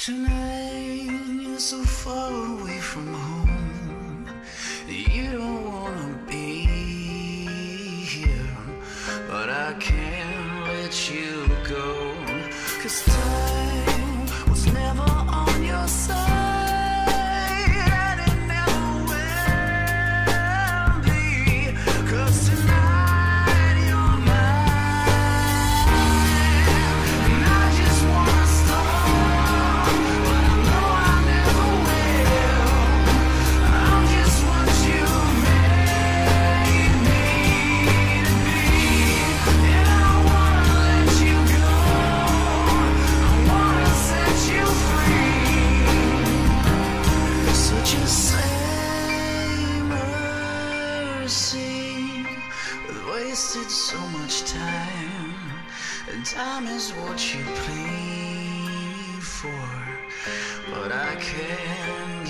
Tonight you're so far away from home, you don't wanna be here, but I can't let you go, 'cause time was never on your side, and it never will be, 'cause tonight you're mine, and I just wanna stop, but I know I never will. I'm just what you made me to be, and I wanna let you go, I wanna set you free. So just say mercy, we've wasted so much time, and time is what you plead for, but I can't